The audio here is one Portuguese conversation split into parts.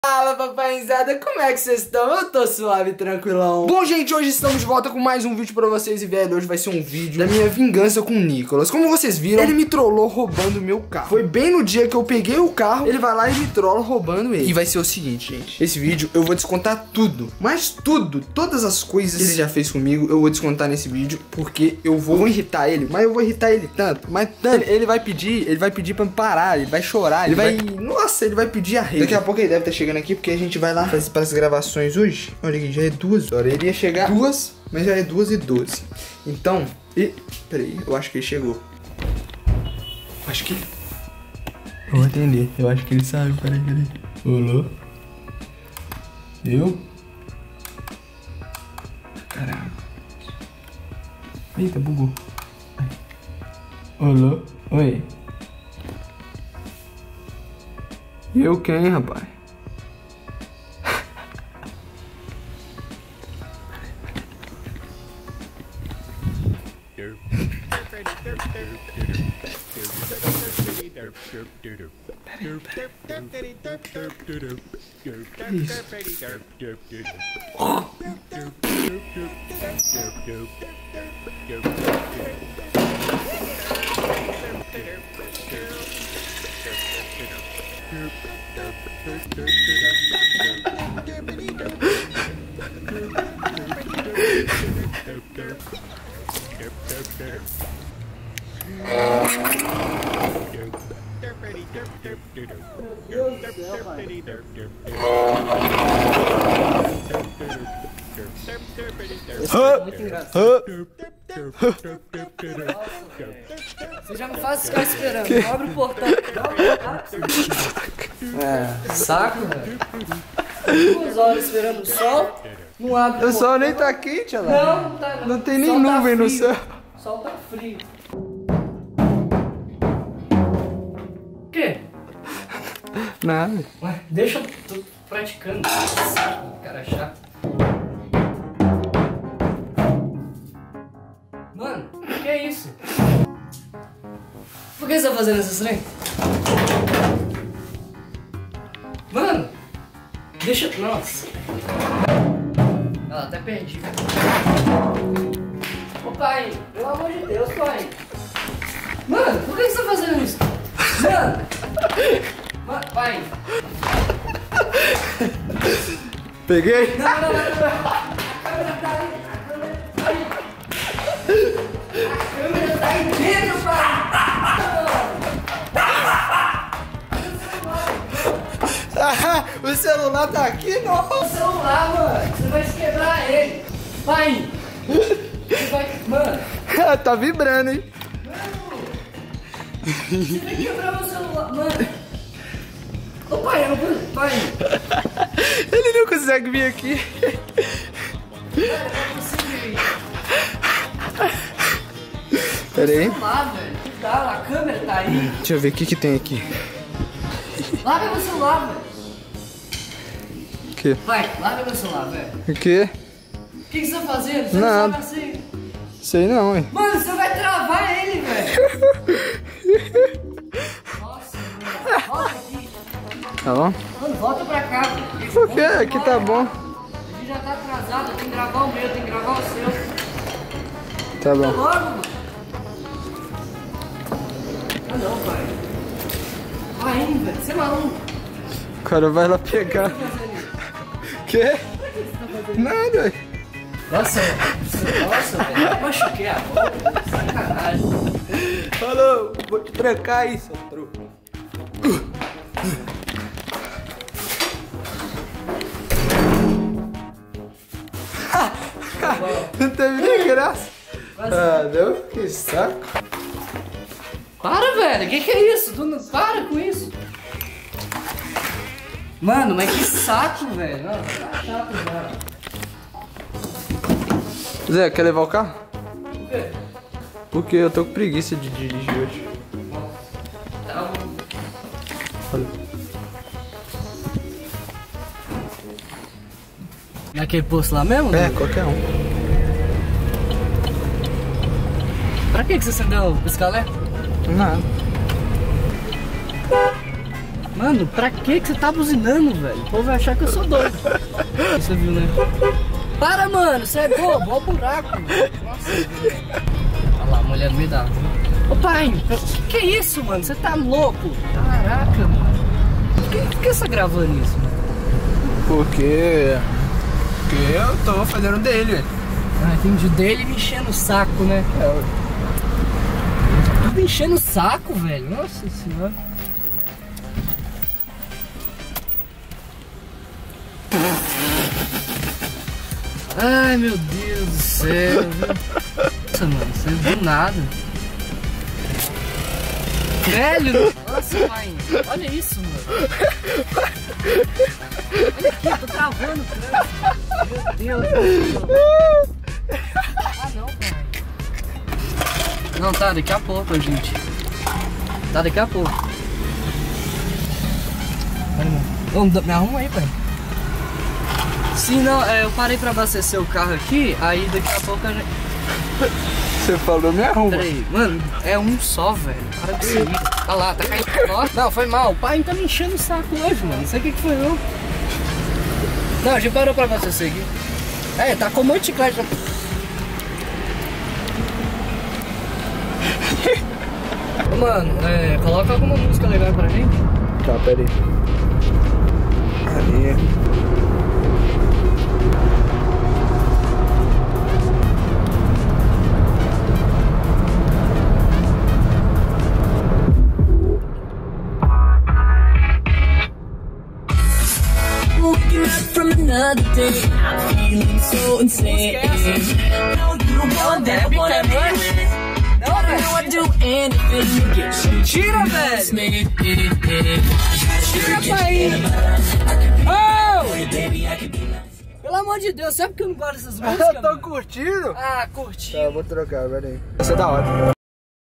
Fala, papaizada, como é que vocês estão? Eu tô suave, tranquilão. Bom, gente, hoje estamos de volta com mais um vídeo pra vocês. E, velho, hoje vai ser um vídeo da minha vingança com o Nicolas. Como vocês viram, ele me trollou roubando o meu carro. Foi bem no dia que eu peguei o carro, ele vai lá e me trolla roubando ele. E vai ser o seguinte, gente, esse vídeo eu vou descontar tudo, mas tudo, todas as coisas que ele já fez comigo, eu vou descontar nesse vídeo. Porque eu vou irritar ele, mas eu vou irritar ele tanto, mas tanto. Ele vai pedir pra me parar, ele vai chorar, ele vai... Nossa, ele vai pedir arrego. Daqui a pouco ele deve estar chegando aqui, porque a gente vai lá para as gravações hoje. Olha aqui, já é 2 horas. Ele ia chegar 2, mas já é 2h12. Então, peraí, eu acho que ele chegou. Acho que... Eu vou atender, eu acho que ele sabe, peraí. Olá? Eu? Caramba. Eita, bugou. Olá? Oi. Eu quem, rapaz? Você já não faz ficar esperando, abre o portão. Saco, velho. 2 horas esperando o sol, não abre O sol nem tá quente, olha lá. Não, não tá não. Não tem nem Sol tá nuvem no frio. céu. O sol tá frio. O quê? Nada. Ué, deixa eu... tô praticando. Saco, cara chato. Mano, o que é isso? Por que você tá fazendo esse trem? Mano, deixa... Nossa. Ela até perdi. Ô pai, pelo amor de Deus, pai. Mano, por que você tá fazendo isso? Mano! Pai! Peguei? Não. A câmera tá aí. A câmera tá aí dentro, pai! O celular tá aqui, não? O celular, mano! Você vai se quebrar ele! Pai! Você vai... Mano! Tá vibrando, hein? Você vai quebrar meu celular, mano! Ô pai, eu não vou... Pai! Ele não consegue vir aqui. Cara, não consigo ir. Pera aí. Celular, velho! Cuidado, a câmera tá aí! Deixa eu ver o que tem aqui. Larga meu celular, velho! O quê? Vai, larga meu celular, velho! O quê? O que você tá fazendo? Você Nada. não sabe assim? Sei não, hein? Mano, você vai travar ele, velho! Nossa, mano! Volta aqui! Tá bom? Mano, volta pra cá, velho! Por quê? Aqui tá bom. A gente já tá atrasado, eu tenho que gravar o meu, eu tenho que gravar o seu. Tá bom. Logo, mano! Ah não, pai! Vai indo, velho! Você é maluco! O cara vai lá pegar. O que você tá fazendo isso? Quê? Nada, ué. Nossa, velho! Eu machuquei a boca! Sacanagem! Falou, vou te trancar aí, seu truco. Não teve nem graça. Ah, não? Que saco. Para, velho! Que é isso? Tu não... Para com isso! Mano, mas que saco, velho! Não, tá chato já. Zé, quer levar o carro? Por quê? Porque eu tô com preguiça de dirigir hoje. Tá bom. Olha. Naquele posto lá mesmo? É, qualquer um. Pra que você acendeu o pisca-alerta? Nada. Mano, pra que você tá buzinando, velho? O povo vai achar que eu sou doido. Você viu, né? Para, mano, você é bobo, olha o buraco. Nossa, olha lá, a mulher no meio da rua. Ô pai, que é isso, mano? Você tá louco? Caraca, mano. Por que você tá gravando isso, mano? Porque eu tô fazendo dele. Ah, entendi. Dele me enchendo o saco, né? Tudo enchendo o saco, velho. Nossa senhora. Ai, meu Deus do céu. Nossa, mano, você viu nada. Velho, nossa, pai. Olha isso, mano. Olha aqui, eu tô travando o trânsito. Meu Deus do céu. Ah, não, pai. Não, tá, daqui a pouco, gente. Tá, daqui a pouco. Vamos, me arruma aí, pai. Sim, não, eu parei pra abastecer o carro aqui, aí daqui a pouco a gente... Você falou, me arruma. Peraí, mano, é um só, velho. Para de seguir. Olha lá, tá caindo. Nossa, não, foi mal. O pai tá me enchendo o saco hoje, mano. Não sei o que foi, não. Não, a gente parou pra abastecer aqui. É, tá com um monte de chiclete. Mano, coloca alguma música legal pra gente. Tá, peraí. Ali. From another day, I'm feeling so insane. No, you want that, wanna be with. No, I do anything to get you. Tira, velho! Tira, pai! Oh! Pelo amor de Deus, sabe que eu não gosto dessas músicas? Eu tô curtindo. Ah, curti. Tá, eu vou trocar, peraí. Essa é da hora.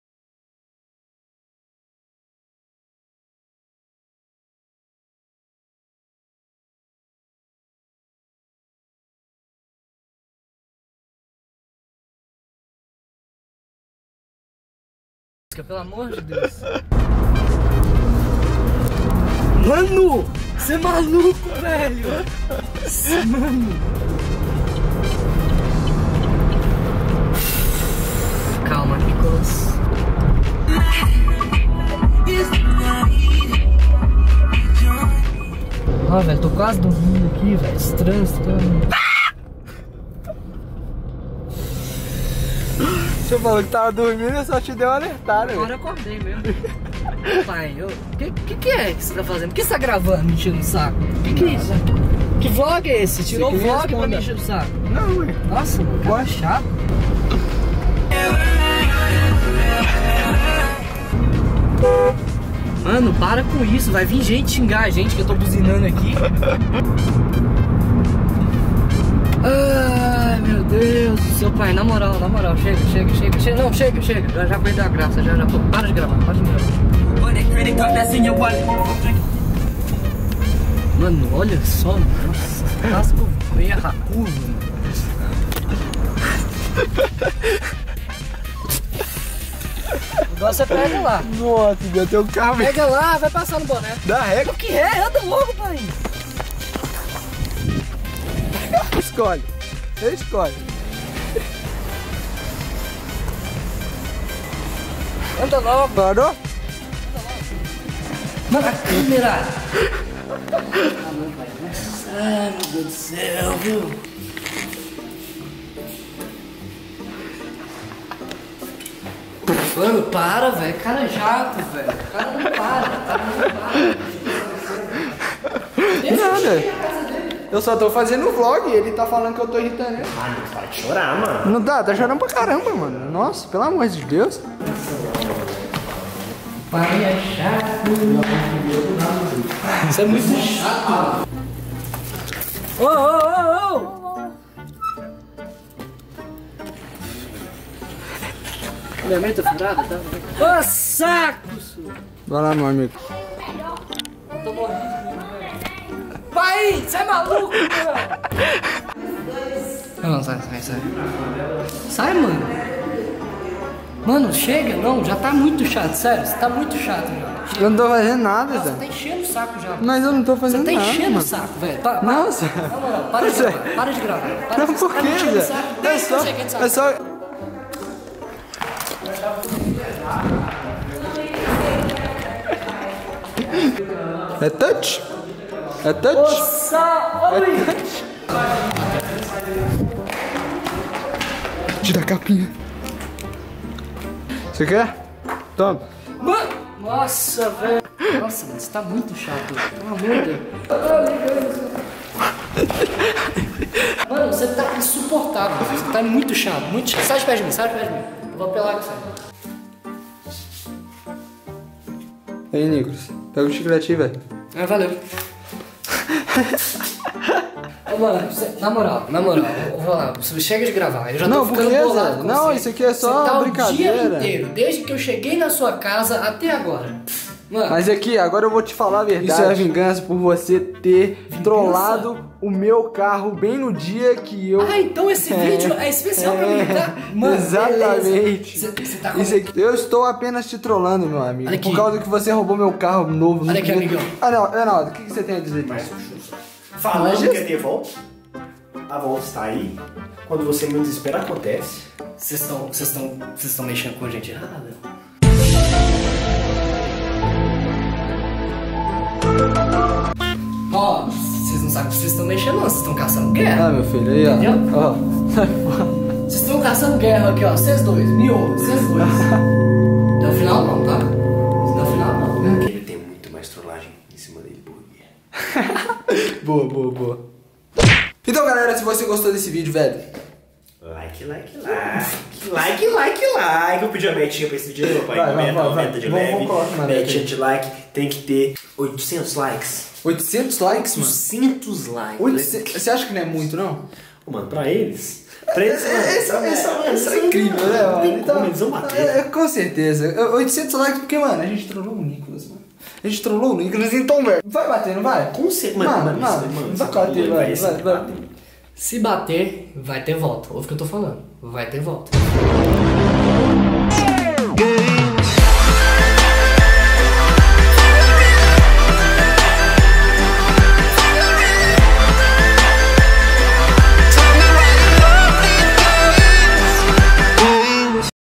Pelo amor de Deus. Mano, você é maluco, velho. Mano. Calma, Nicolas. Ó, velho, tô quase dormindo aqui, velho. Esse trânsito. Você falou que tava dormindo e eu só te dei uma alertada. Agora eu acordei mesmo. Pai, que é que você tá fazendo? Por que você tá gravando, me enchendo o saco? Que é isso? Que vlog é esse? Tirou o vlog pra me encher o saco? Não, ué. Nossa, mano, cara chato. Mano, para com isso. Vai vir gente xingar a gente que eu tô buzinando aqui. Ai, meu Deus do céu, pai, na moral, chega. Não, chega. Já perdeu a graça, já. Para de gravar, Mano, olha só, nossa, casco meia racudo, mano. Agora você pega lá. Nossa, já tem um carro. Pega lá, vai passar no boné. Dá régua. O que é? Anda logo, pai. Escolhe. Você escolhe. Anda logo. Parou? Mano, a câmera. Ai, meu Deus do céu, viu? Mano, para, velho. Cara chato, velho. O cara não para. Nada. Eu só tô fazendo vlog e ele tá falando que eu tô irritando ele. Ah, não para de chorar, mano. Não dá, tá chorando pra caramba, mano. Nossa, pelo amor de Deus. Pai é chato. Isso é muito chato. Ô! Minha mente tá furada, tá? Ô, saco! Vai lá, meu amigo. Eu tô morrendo. Pai, você é maluco, cara? Não, sai. Sai, mano. Mano, chega, não, já tá muito chato, sério, você tá muito chato, mano. Eu não tô fazendo nada, Nossa, Zé. tá enchendo o saco já. Mas eu não tô fazendo Você tá nada, enchendo mano. o saco, velho. Nossa. Na moral, para de gravar. Para de gravar. Para Não, de por tá quê, me enchendo o Zé? saco. É Desde só... que eu cheguei, sabe? É só... É touch? É touch? Nossa, olha. Tira a capinha. Você quer? Toma. Mano, nossa, velho. Nossa, mano, você tá muito chato. Pelo amor de Deus. Mano, você tá insuportável. Você tá muito chato, muito chato. Sai de perto de mim, sai de perto de mim. Eu vou apelar com você. Aí, Nicolas. Pega o chiclete aí, velho. Valeu. Ô, mano, na moral, eu vou lá, você chega de gravar, eu já Não, tô ficando por quê, bolado Zé? com Não, você. isso aqui é só você tá brincadeira. o dia inteiro, desde que eu cheguei na sua casa até agora. Mano, Mas aqui, agora eu vou te falar a verdade. Isso é vingança por você ter trollado o meu carro bem no dia que eu... então esse vídeo é especial pra mim, tá? Mano, exatamente. Você tá com... Isso aqui, eu estou apenas te trollando, meu amigo. Olha aqui. Por causa que você roubou meu carro novo. Olha aqui, amigão. Ah, não, Reinaldo, o que você tem a dizer disso? Falando que é ter volta, a volta está aí. Quando você menos espera, acontece. Vocês estão mexendo com a gente errada? Ó, vocês não sabem que vocês estão mexendo não, vocês estão caçando guerra. Ah, meu filho, aí, ó. Entendeu? Ó. Vocês estão caçando guerra aqui, ó. Vocês dois, me ouvem, vocês dois. Até o final não, tá? Até o final não. Ele tem muito mais trollagem em cima dele por dia. Boa. Então, galera, se você gostou desse vídeo, velho, Like. Eu pedi uma metinha pra esse vídeo, meu pai. Vai. Meta de leve. Vamos colocar uma meta Metinha aí. de like. Tem que ter 800 likes. 800 likes, mano. 800 likes. 800... Você acha que não é muito, não? Mano, pra eles... Pra eles, Isso é incrível, né, Não tem mano? como, eles vão bater. Com certeza. 800 likes porque, mano, a gente trollou o Nicolas, mano. A gente trollou o Nicolas, então, velho. Vai bater, não vai? Com certeza. Mano, vai bater, vai. Se bater, vai ter volta. Ouve o que eu tô falando. Vai ter volta.